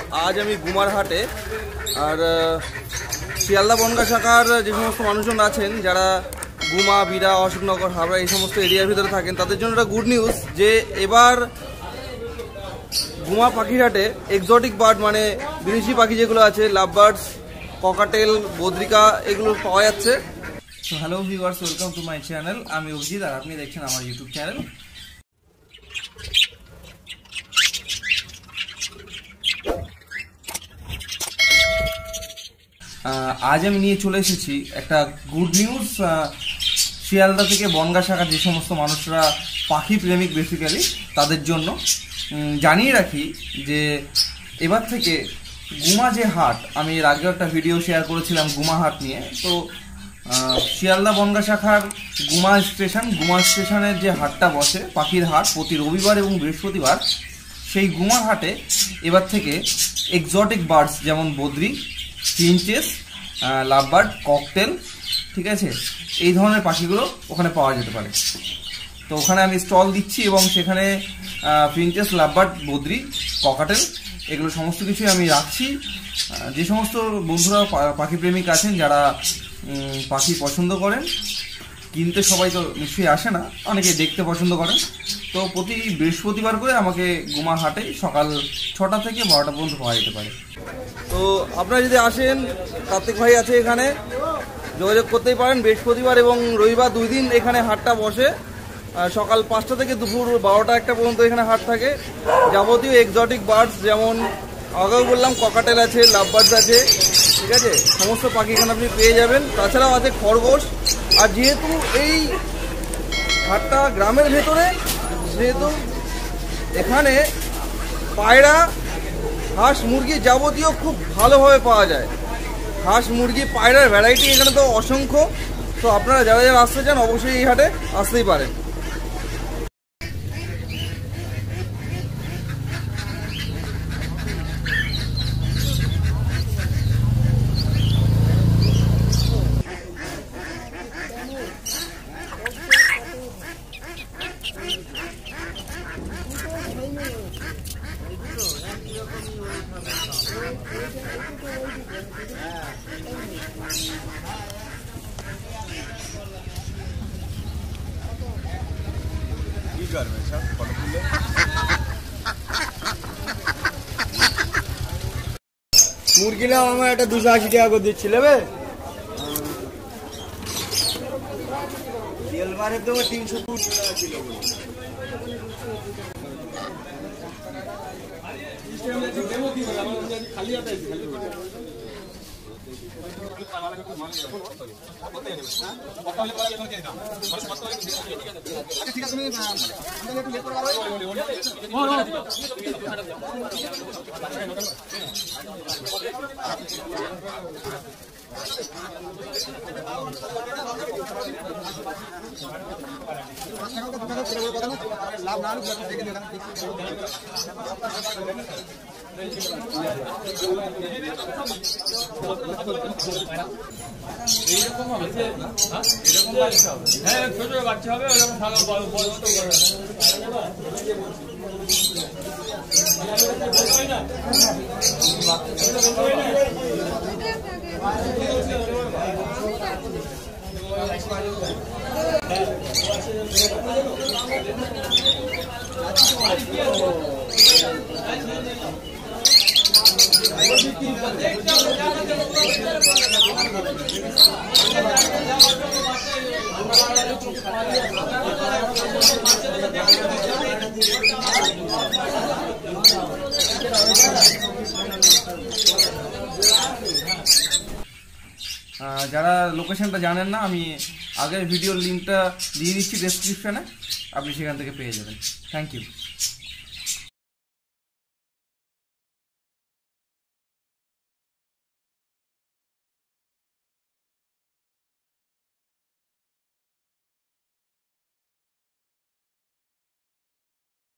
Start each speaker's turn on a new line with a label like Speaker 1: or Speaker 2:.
Speaker 1: আজ আমি গুমার হাটে। আর শিয়ালদা বনগাঁ শাখার যে সমস্ত মানুষজন আছেন যারা গুমা, বিরা, অশোকনগর, হাবড়া এই সমস্ত এরিয়ার ভিতরে থাকেন তাদের জন্য একটা গুড নিউজ যে এবার গুমা পাখির হাটে এক্সোটিক বার্ড মানে বিদেশি পাখি যেগুলো আছে, লাভ বার্ডস, ককাটেল, বদ্রিকা এগুলো পাওয়া যাচ্ছে। তো hello viewers, welcome to my channel. আমি অভিজিৎ আর আপনি দেখছেন আমার ইউটিউব চ্যানেল। আজ আমি নিয়ে চলে এসেছি একটা গুড নিউজ। শিয়ালদা থেকে বনগাঁ শাখার যে সমস্ত মানুষরা পাখি প্রেমিক বেসিক্যালি তাদের জন্য জানিয়ে রাখি যে এবার থেকে গুমা যে হাট, আমি এর আগেও একটা ভিডিও শেয়ার করেছিলাম গুমা হাট নিয়ে। তো শিয়ালদা বনগাঁ শাখার গুমা স্টেশনের যে হাটটা বসে পাখির হাট প্রতি রবিবার এবং বৃহস্পতিবার, সেই গুমা হাটে এবার থেকে এক্সোটিক বার্ডস যেমন বদ্রি, ফিঞ্চেস, লাভবার্ড, ককটেল, ঠিক আছে, এই ধরনের পাখিগুলো ওখানে পাওয়া যেতে পারে। তো ওখানে আমি স্টল দিচ্ছি এবং সেখানে ফিঞ্চেস, লাভবার্ড, বদ্রি, ককাটেল এগুলো সমস্ত কিছুই আমি রাখছি। যে সমস্ত বন্ধুরা পাখি প্রেমিক আছেন যারা পাখি পছন্দ করেন, কিনতে সবাই তো নিশ্চয়ই আসে না, অনেকে দেখতে পছন্দ করেন, তো প্রতি বৃহস্পতিবার করে আমাকে গুমা হাটে সকাল 6টা থেকে 12টা পর্যন্ত পাওয়া যেতে পারে। তো আপনারা যদি আসেন, কার্তিক ভাই আছে এখানে, যোগাযোগ করতেই পারেন। বৃহস্পতিবার এবং রবিবার 2 দিন এখানে হাটটা বসে। সকাল 5টা থেকে দুপুর 12টা-1টা পর্যন্ত এখানে হাট থাকে। যাবতীয় এক্সোটিক বার্ডস যেমন আগেও বললাম ককাটেল আছে, লাভ বার্ডস আছে, ঠিক আছে, সমস্ত পাখি এখানে আপনি পেয়ে যাবেন। তাছাড়াও আছে খরগোশ। আর যেহেতু এই হাটটা গ্রামের ভেতরে, সেহেতু এখানে পায়রা, হাঁস, মুরগি যাবতীয় খুব ভালোভাবে পাওয়া যায়। হাঁস, মুরগি, পায়রার ভ্যারাইটি এখানে তো অসংখ্য। তো আপনারা যারা যারা আসতে চান অবশ্যই এই হাটে আসতেই পারেন। মুরগি নাম আমার একটা 280 টাকা করে দিচ্ছি, নেবে? তেলবারের দেবো 320 টাকা কিলো। খালি আছে লাভ না দেখে এইরকম হবে, এরকম বাচ্চা হবে। হ্যাঁ, ছোট বাচ্চা হবে, ওরকম ভালো বড় বড় তো যারা লোকেশনটা জানেন না, আমি আগের ভিডিওর লিঙ্কটা দিয়ে দিচ্ছি ডেসক্রিপশনে, আপনি সেখান থেকে পেয়ে যাবেন। Thank you.